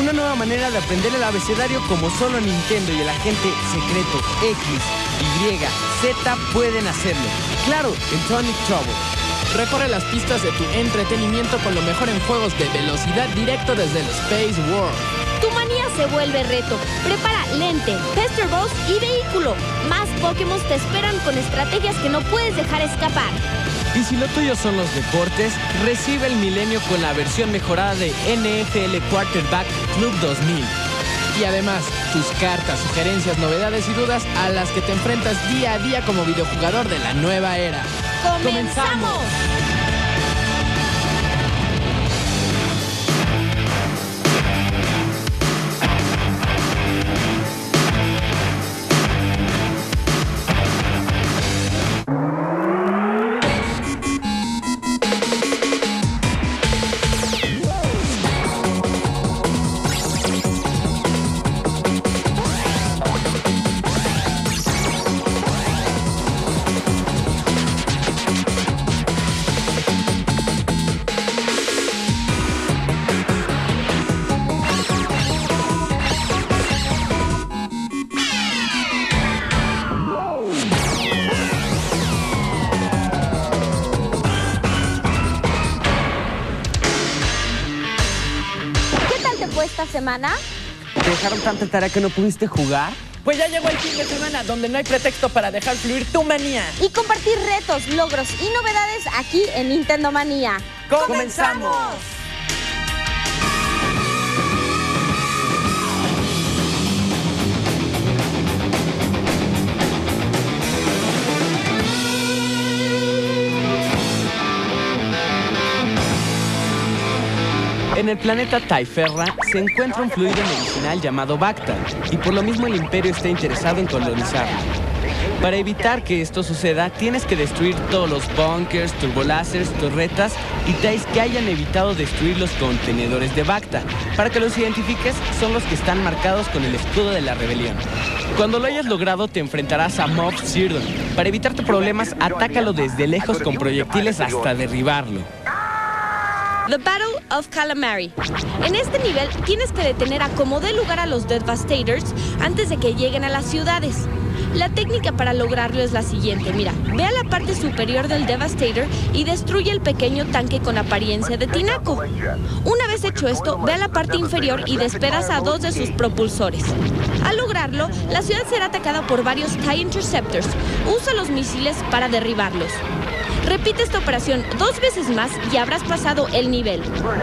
Una nueva manera de aprender el abecedario como solo Nintendo y el agente secreto X, Y, Z pueden hacerlo. Claro, en Tonic Trouble. Recorre las pistas de tu entretenimiento con lo mejor en juegos de velocidad directo desde el Space World. Tu manía se vuelve reto. Prepara lente, tester boss y vehículo. Más Pokémon te esperan con estrategias que no puedes dejar escapar. Y si lo tuyo son los deportes, recibe el milenio con la versión mejorada de NFL Quarterback Club 2000. Y además, tus cartas, sugerencias, novedades y dudas a las que te enfrentas día a día como videojugador de la nueva era. ¡Comenzamos! Esta semana. ¿Te dejaron tanta tarea que no pudiste jugar? Pues ya llegó el fin de semana, donde no hay pretexto para dejar fluir tu manía. Y compartir retos, logros y novedades aquí en Nintendo Manía. ¡Comenzamos! En el planeta Tyferra se encuentra un fluido medicinal llamado Bacta, y por lo mismo el Imperio está interesado en colonizarlo. Para evitar que esto suceda, tienes que destruir todos los bunkers, turbolásers, torretas y TIEs que hayan evitado destruir los contenedores de Bacta. Para que los identifiques, son los que están marcados con el escudo de la rebelión. Cuando lo hayas logrado, te enfrentarás a Moff Zerdon. Para evitarte problemas, atácalo desde lejos con proyectiles hasta derribarlo. The Battle of Calamari. En este nivel tienes que detener a como dé lugar a los Devastators antes de que lleguen a las ciudades. La técnica para lograrlo es la siguiente. Mira, ve a la parte superior del Devastator y destruye el pequeño tanque con apariencia de tinaco. Una vez hecho esto, ve a la parte inferior y despedas a 2 de sus propulsores. Al lograrlo, la ciudad será atacada por varios TIE Interceptors. Usa los misiles para derribarlos. Repite esta operación 2 veces más y habrás pasado el nivel.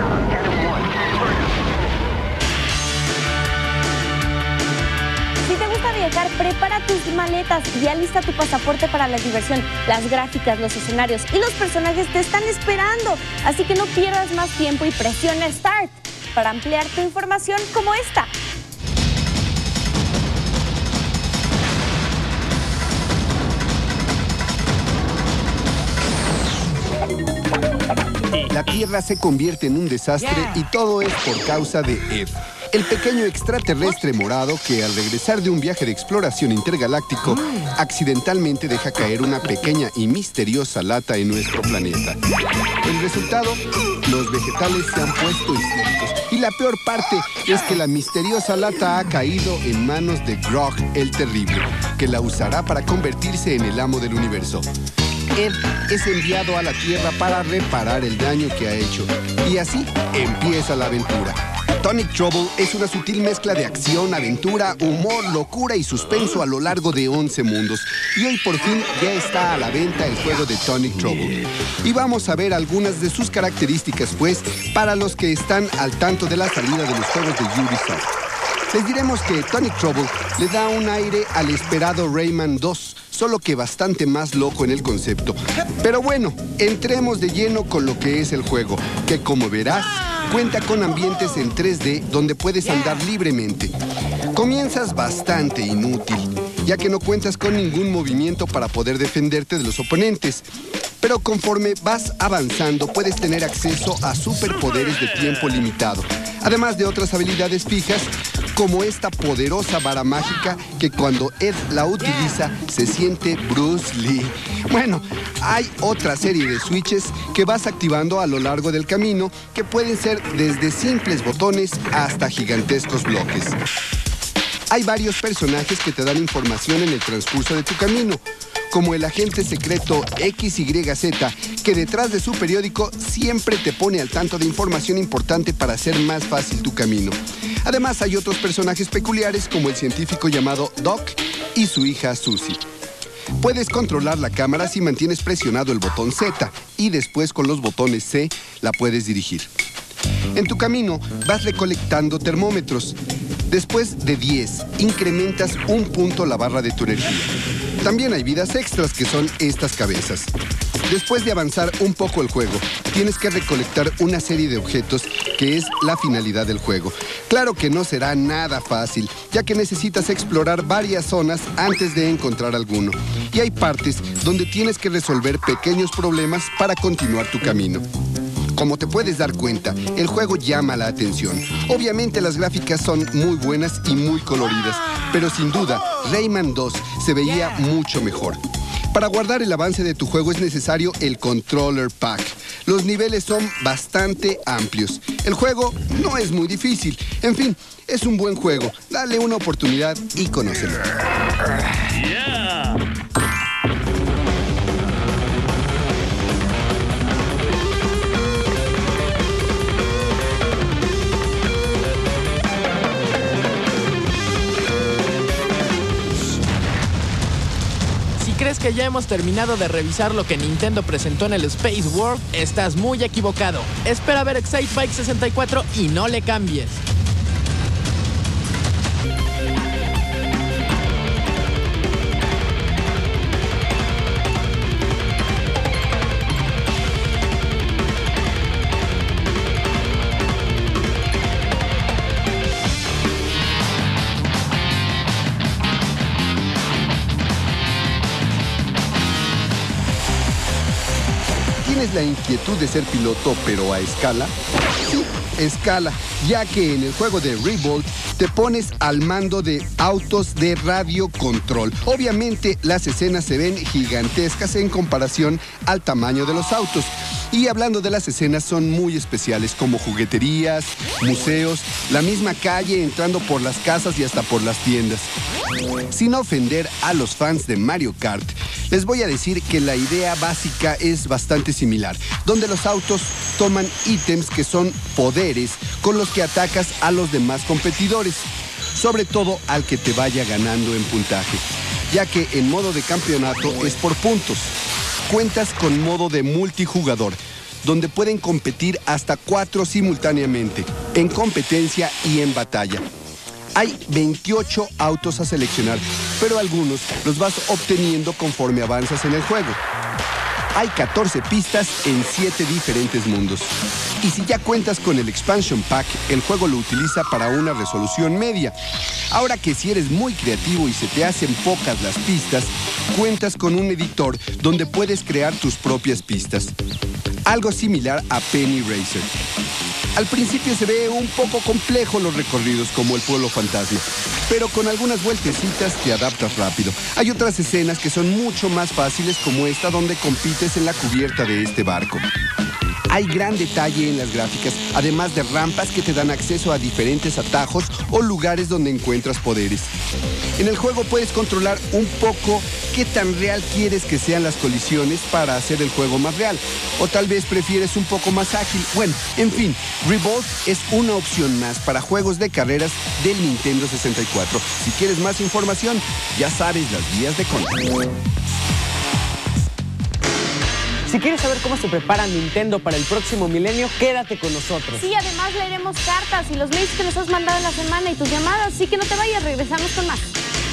Si te gusta viajar, prepara tus maletas y alista tu pasaporte para la diversión. Las gráficas, los escenarios y los personajes te están esperando. Así que no pierdas más tiempo y presiona Start para ampliar tu información como esta. La Tierra se convierte en un desastre y todo es por causa de Ed, el pequeño extraterrestre morado que al regresar de un viaje de exploración intergaláctico accidentalmente deja caer una pequeña y misteriosa lata en nuestro planeta. El resultado, los vegetales se han puesto histéricos y la peor parte es que la misteriosa lata ha caído en manos de Grog el Terrible, que la usará para convertirse en el amo del universo. Ed es enviado a la Tierra para reparar el daño que ha hecho. Y así empieza la aventura. Tonic Trouble es una sutil mezcla de acción, aventura, humor, locura y suspenso a lo largo de 11 mundos. Y hoy por fin ya está a la venta el juego de Tonic Trouble. Y vamos a ver algunas de sus características, pues, para los que están al tanto de la salida de los juegos de Ubisoft. Les diremos que Tonic Trouble le da un aire al esperado Rayman 2, solo que bastante más loco en el concepto. Pero bueno, entremos de lleno con lo que es el juego, que como verás, cuenta con ambientes en 3D donde puedes andar libremente. Comienzas bastante inútil, ya que no cuentas con ningún movimiento para poder defenderte de los oponentes. Pero conforme vas avanzando, puedes tener acceso a superpoderes de tiempo limitado, además de otras habilidades fijas, como esta poderosa vara mágica que cuando Ed la utiliza se siente Bruce Lee. Bueno, Hay otra serie de switches que vas activando a lo largo del camino que pueden ser desde simples botones hasta gigantescos bloques. Hay varios personajes que te dan información en el transcurso de tu camino, como el agente secreto XYZ, que detrás de su periódico siempre te pone al tanto de información importante para hacer más fácil tu camino. Además, hay otros personajes peculiares como el científico llamado Doc y su hija Susie. Puedes controlar la cámara si mantienes presionado el botón Z y después con los botones C la puedes dirigir. En tu camino vas recolectando termómetros. Después de 10, incrementas un punto la barra de tu energía. También hay vidas extras que son estas cabezas. Después de avanzar un poco el juego, tienes que recolectar una serie de objetos que es la finalidad del juego. Claro que no será nada fácil, ya que necesitas explorar varias zonas antes de encontrar alguno. Y hay partes donde tienes que resolver pequeños problemas para continuar tu camino. Como te puedes dar cuenta, el juego llama la atención. Obviamente las gráficas son muy buenas y muy coloridas, pero sin duda, Rayman 2 se veía mucho mejor. Para guardar el avance de tu juego es necesario el Controller Pack. Los niveles son bastante amplios. El juego no es muy difícil. En fin, es un buen juego. Dale una oportunidad y conócelo. ¿Crees que ya hemos terminado de revisar lo que Nintendo presentó en el Space World? Estás muy equivocado. Espera ver Excitebike 64 y no le cambies. ¿Tienes la inquietud de ser piloto, pero a escala? Sí, escala, ya que en el juego de Revolt te pones al mando de autos de radio control. Obviamente, las escenas se ven gigantescas en comparación al tamaño de los autos. Y hablando de las escenas, son muy especiales, como jugueterías, museos, la misma calle entrando por las casas y hasta por las tiendas. Sin ofender a los fans de Mario Kart, les voy a decir que la idea básica es bastante similar, donde los autos toman ítems que son poderes con los que atacas a los demás competidores, sobre todo al que te vaya ganando en puntaje, ya que en modo de campeonato es por puntos. Cuentas con modo de multijugador, donde pueden competir hasta 4 simultáneamente, en competencia y en batalla. Hay 28 autos a seleccionar, pero algunos los vas obteniendo conforme avanzas en el juego. Hay 14 pistas en 7 diferentes mundos. Y si ya cuentas con el Expansion Pack, el juego lo utiliza para una resolución media. Ahora que si eres muy creativo y se te hacen pocas las pistas, cuentas con un editor donde puedes crear tus propias pistas. Algo similar a Penny Racer. Al principio se ve un poco complejo los recorridos como el pueblo fantasma, pero con algunas vueltecitas te adaptas rápido. Hay otras escenas que son mucho más fáciles, como esta donde compites en la cubierta de este barco. Hay gran detalle en las gráficas, además de rampas que te dan acceso a diferentes atajos o lugares donde encuentras poderes. En el juego puedes controlar un poco qué tan real quieres que sean las colisiones para hacer el juego más real. O tal vez prefieres un poco más ágil. Bueno, en fin, Revolt es una opción más para juegos de carreras del Nintendo 64. Si quieres más información, ya sabes las vías de contacto. Si quieres saber cómo se prepara Nintendo para el próximo milenio, quédate con nosotros. Sí, además leeremos cartas y los mails que nos has mandado en la semana y tus llamadas, así que no te vayas, regresamos con más.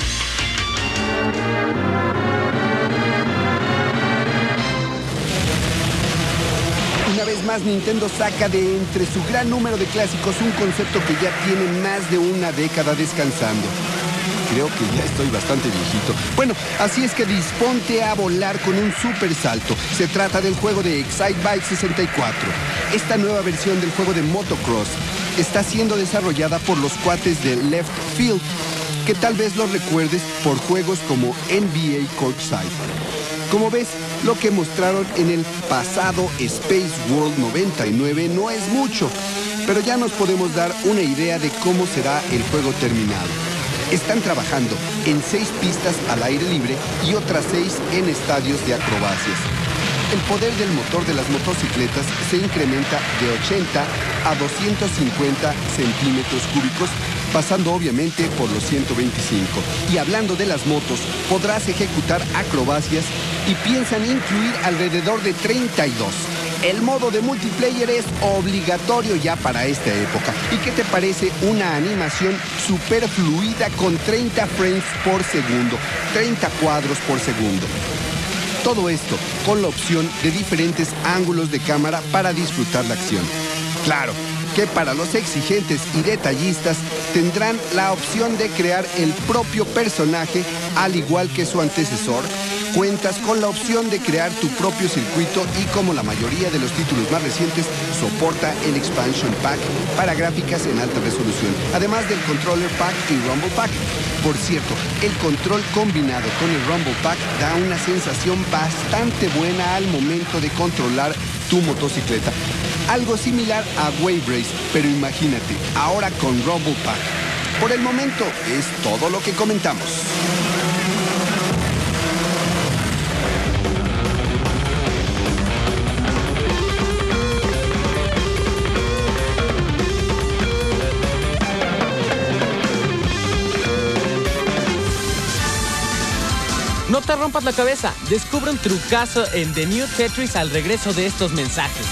Una vez más, Nintendo saca de entre su gran número de clásicos un concepto que ya tiene más de una década descansando. Creo que ya estoy bastante viejito. Bueno, así es que disponte a volar con un super salto. Se trata del juego de Excitebike 64. Esta nueva versión del juego de motocross está siendo desarrollada por los cuates de Left Field, que tal vez los recuerdes por juegos como NBA Courtside. Como ves, Lo que mostraron en el pasado Space World 99 no es mucho, pero ya nos podemos dar una idea de cómo será el juego terminado. Están trabajando en 6 pistas al aire libre y otras 6 en estadios de acrobacias. El poder del motor de las motocicletas se incrementa de 80 a 250 centímetros cúbicos, pasando obviamente por los 125. Y hablando de las motos, podrás ejecutar acrobacias y piensan incluir alrededor de 32. El modo de multiplayer es obligatorio ya para esta época. ¿Y qué te parece una animación súper fluida con 30 frames por segundo, 30 cuadros por segundo? Todo esto con la opción de diferentes ángulos de cámara para disfrutar la acción. Claro que para los exigentes y detallistas tendrán la opción de crear el propio personaje, al igual que su antecesor. Cuentas con la opción de crear tu propio circuito y, como la mayoría de los títulos más recientes, soporta el Expansion Pack para gráficas en alta resolución, además del Controller Pack y Rumble Pack. Por cierto, el control combinado con el Rumble Pack da una sensación bastante buena al momento de controlar tu motocicleta. Algo similar a Wave Race, pero imagínate, ahora con Rumble Pack. Por el momento, es todo lo que comentamos. No te rompas la cabeza, descubre un trucazo en The New Tetris al regreso de estos mensajes.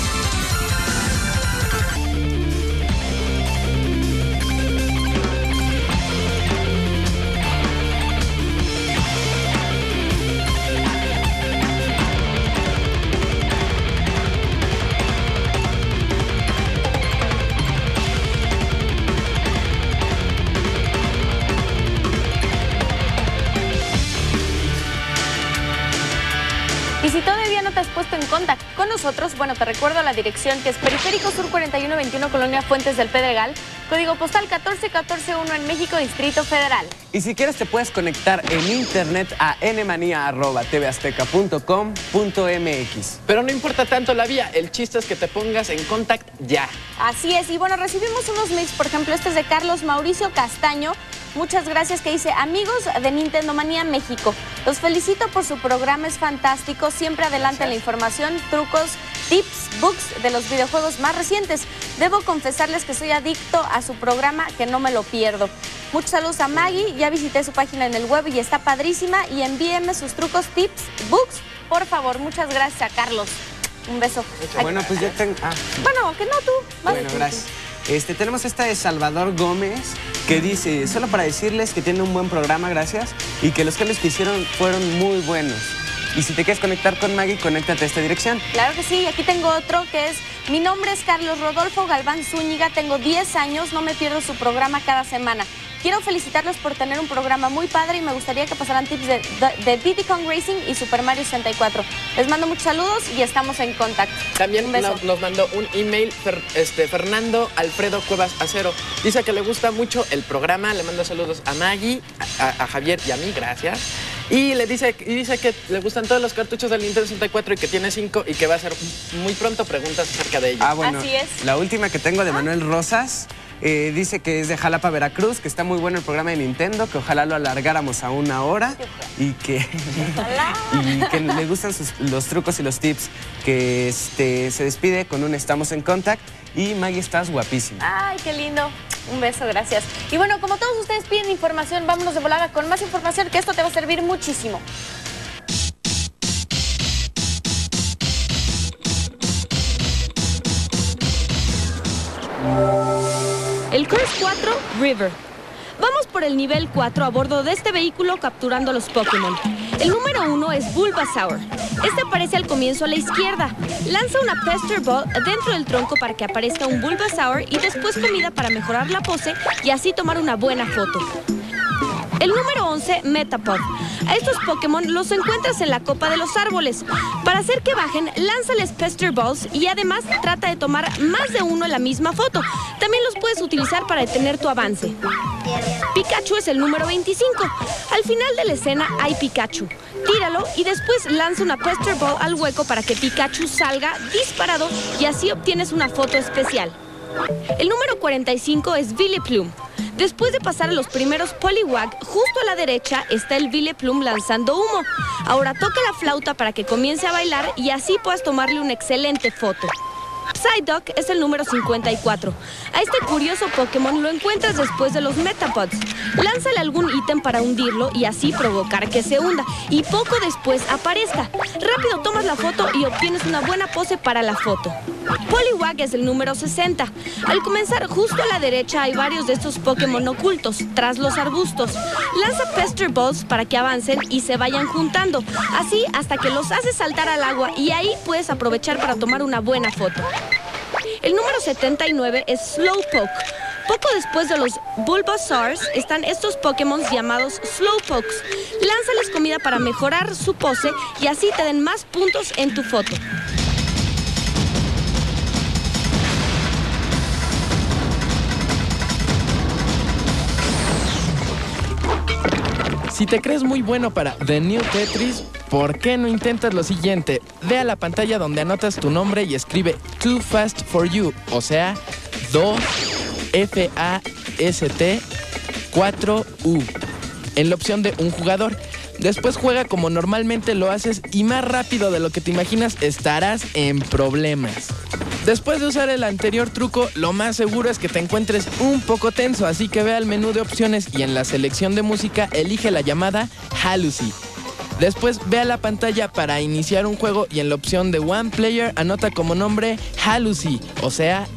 Y si todavía no te has puesto en contacto con nosotros, bueno, te recuerdo la dirección, que es Periférico Sur 4121, Colonia Fuentes del Pedregal, código postal 14141 en México, Distrito Federal. Y si quieres te puedes conectar en internet a nmania@tvazteca.com.mx. Pero no importa tanto la vía, el chiste es que te pongas en contacto ya. Así es, y bueno, recibimos unos mails, por ejemplo, este es de Carlos Mauricio Castaño. Muchas gracias, que dice: amigos de Nintendo Manía México, los felicito por su programa, es fantástico, siempre adelante en la información, trucos, tips, bugs de los videojuegos más recientes. Debo confesarles que soy adicto a su programa, que no me lo pierdo. Muchos saludos a Maggie, ya visité su página en el web y está padrísima, y envíenme sus trucos, tips, bugs, por favor. Muchas gracias a Carlos. Un beso. Bueno, pues yo tengo... Bueno, que no tú. Bueno, gracias. Tenemos esta de Salvador Gómez, que dice: solo para decirles que tiene un buen programa, gracias, y que los cambios que hicieron fueron muy buenos. Y si te quieres conectar con Maggie, conéctate a esta dirección. Claro que sí, aquí tengo otro que es: mi nombre es Carlos Rodolfo Galván Zúñiga, tengo 10 años, no me pierdo su programa cada semana. Quiero felicitarlos por tener un programa muy padre y me gustaría que pasaran tips de Diddy Kong Racing y Super Mario 64. Les mando muchos saludos y estamos en contacto. También nos mandó un email Fernando Alfredo Cuevas Acero. Dice que le gusta mucho el programa, le manda saludos a Maggie, a Javier y a mí, gracias. Y dice que le gustan todos los cartuchos del Nintendo 64 y que tiene 5 y que va a hacer muy pronto preguntas acerca de ellos. Bueno, así es. La última que tengo de Manuel Rosas. Dice que es de Jalapa, Veracruz, que está muy bueno el programa de Nintendo, que ojalá lo alargáramos a 1 hora y que le gustan los trucos y los tips, que se despide con un estamos en contact. Y Maggie, estás guapísima. Ay, qué lindo. Un beso, gracias. Y bueno, como todos ustedes piden información, vámonos de volada con más información, que esto te va a servir muchísimo. El Curse 4 River. Vamos por el nivel 4 a bordo de este vehículo capturando los Pokémon. El número 1 es Bulbasaur. Este aparece al comienzo a la izquierda. Lanza una Pester Ball dentro del tronco para que aparezca un Bulbasaur y después comida para mejorar la pose y así tomar una buena foto. El número 11, Metapod. A estos Pokémon los encuentras en la copa de los árboles. Para hacer que bajen, lánzales Pester Balls y además trata de tomar más de uno en la misma foto. También los puedes utilizar para detener tu avance. Pikachu es el número 25. Al final de la escena hay Pikachu. Tíralo y después lanza una Pester Ball al hueco para que Pikachu salga disparado y así obtienes una foto especial. El número 45 es Vileplume. Después de pasar a los primeros Poliwag, justo a la derecha está el Vileplume lanzando humo. Ahora toca la flauta para que comience a bailar y así puedas tomarle una excelente foto. Psyduck es el número 54. A este curioso Pokémon lo encuentras después de los Metapods. Lánzale algún ítem para hundirlo y así provocar que se hunda y poco después aparezca. Rápido tomas la foto y obtienes una buena pose para la foto. Poliwag es el número 60. Al comenzar justo a la derecha hay varios de estos Pokémon ocultos, tras los arbustos. Lanza Pester Balls para que avancen y se vayan juntando, así hasta que los haces saltar al agua y ahí puedes aprovechar para tomar una buena foto. El número 79 es Slowpoke. Poco después de los Bulbasaurs están estos Pokémon llamados Slowpokes. Lánzales comida para mejorar su pose y así te den más puntos en tu foto. Si te crees muy bueno para The New Tetris, ¿por qué no intentas lo siguiente? Ve a la pantalla donde anotas tu nombre y escribe Too Fast for You, o sea, 2 F-A-S-T 4-U, en la opción de un jugador. Después juega como normalmente lo haces y más rápido de lo que te imaginas estarás en problemas. Después de usar el anterior truco, lo más seguro es que te encuentres un poco tenso, así que ve al menú de opciones y en la selección de música elige la llamada Halluci. Después ve a la pantalla para iniciar un juego y en la opción de One Player anota como nombre Halluci, o sea,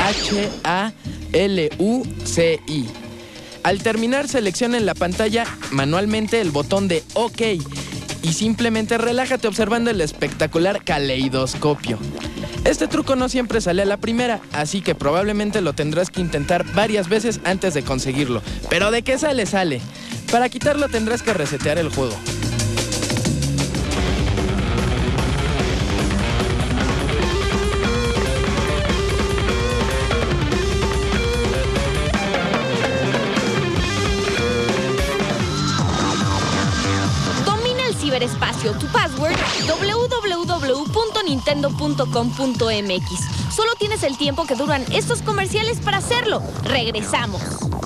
H-A-L-U-C-I. Al terminar, selecciona en la pantalla manualmente el botón de OK y simplemente relájate observando el espectacular caleidoscopio. Este truco no siempre sale a la primera, así que probablemente lo tendrás que intentar varias veces antes de conseguirlo. Pero de qué sale, sale. Para quitarlo tendrás que resetear el juego. Ciberespacio, tu password www.nintendo.com.mx. Solo tienes el tiempo que duran estos comerciales para hacerlo. Regresamos.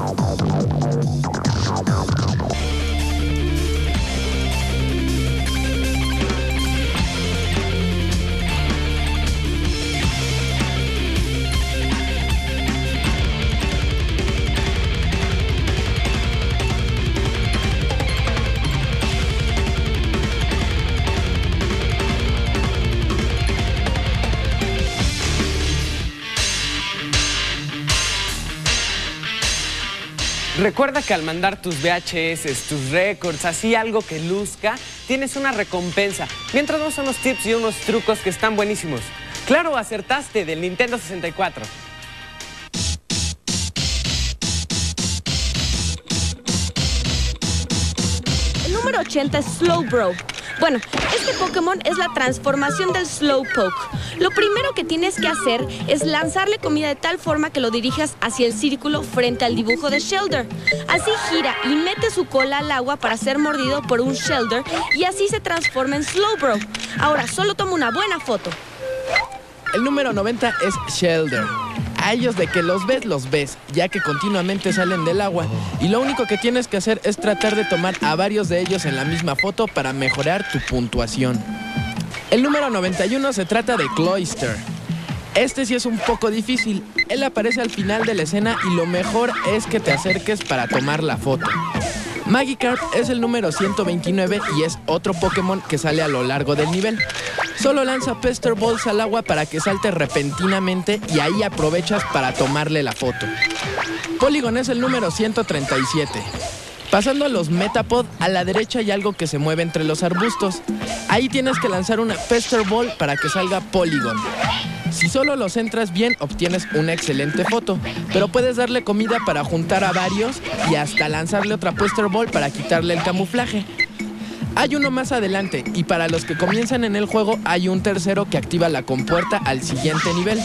Recuerda que al mandar tus VHS, tus récords, así algo que luzca, tienes una recompensa. Mientras no son unos tips y unos trucos que están buenísimos. Claro, acertaste del Nintendo 64. El número 80 es Slowbro. Bueno, este Pokémon es la transformación del Slowpoke. Lo primero que tienes que hacer es lanzarle comida de tal forma que lo dirijas hacia el círculo frente al dibujo de Shelder. Así gira y mete su cola al agua para ser mordido por un Shelder y así se transforma en Slowbro. Ahora, solo toma una buena foto. El número 90 es Shelder. A ellos de que los ves, ya que continuamente salen del agua. Y lo único que tienes que hacer es tratar de tomar a varios de ellos en la misma foto para mejorar tu puntuación. El número 91 se trata de Cloyster. Este sí es un poco difícil. Él aparece al final de la escena y lo mejor es que te acerques para tomar la foto. Magikarp es el número 129 y es otro Pokémon que sale a lo largo del nivel. Solo lanza Pester Balls al agua para que salte repentinamente y ahí aprovechas para tomarle la foto. Polygon es el número 137. Pasando a los Metapod, a la derecha hay algo que se mueve entre los arbustos. Ahí tienes que lanzar una Pester Ball para que salga Polygon. Si solo los centras bien, obtienes una excelente foto, pero puedes darle comida para juntar a varios y hasta lanzarle otra Pester Ball para quitarle el camuflaje. Hay uno más adelante y para los que comienzan en el juego hay un tercero que activa la compuerta al siguiente nivel.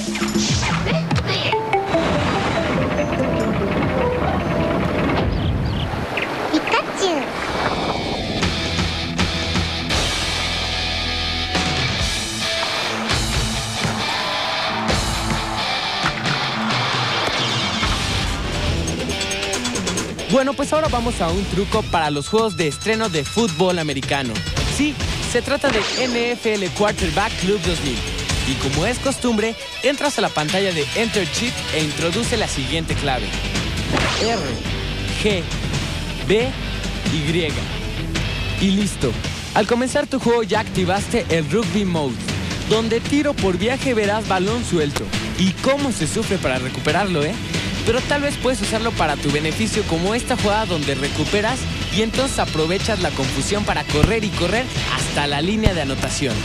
Bueno, pues ahora vamos a un truco para los juegos de estreno de fútbol americano. Sí, se trata de NFL Quarterback Club 2000. Y como es costumbre, entras a la pantalla de Enter Cheat e introduce la siguiente clave: R, G, B, Y. Y listo. Al comenzar tu juego ya activaste el Rugby Mode, donde tiro por viaje verás balón suelto. Y cómo se sufre para recuperarlo, ¿eh? Pero tal vez puedes usarlo para tu beneficio, como esta jugada donde recuperas y entonces aprovechas la confusión para correr y correr hasta la línea de anotación.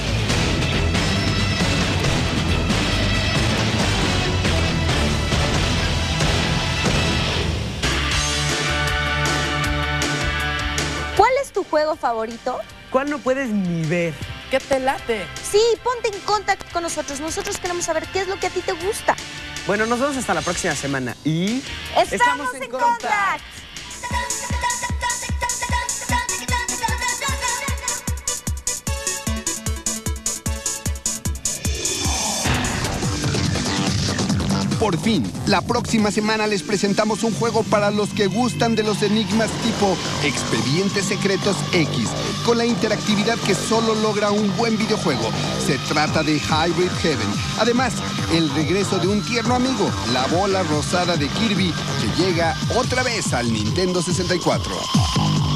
¿Cuál es tu juego favorito? ¿Cuál no puedes ni ver? ¿Qué te late? Sí, ponte en contacto con nosotros. Nosotros queremos saber qué es lo que a ti te gusta. Bueno, nos vemos hasta la próxima semana y... ¡Estamos en Contact! Por fin, la próxima semana les presentamos un juego para los que gustan de los enigmas tipo Expedientes Secretos X, con la interactividad que solo logra un buen videojuego. Se trata de Hybrid Heaven. Además, el regreso de un tierno amigo, la bola rosada de Kirby, que llega otra vez al Nintendo 64.